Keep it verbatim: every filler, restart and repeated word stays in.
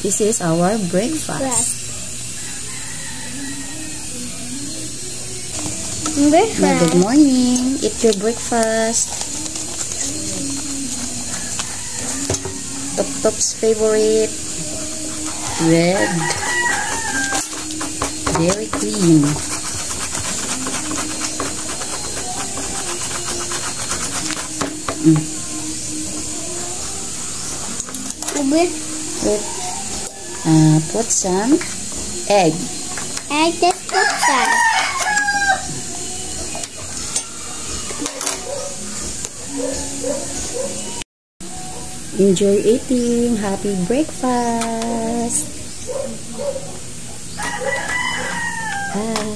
This is our breakfast. Breakfast. Now, good morning. Eat your breakfast. Top Top's favorite. Red. Very clean. Mm. With, With, uh, put some egg. I just put some. Enjoy eating. Happy breakfast. Bye.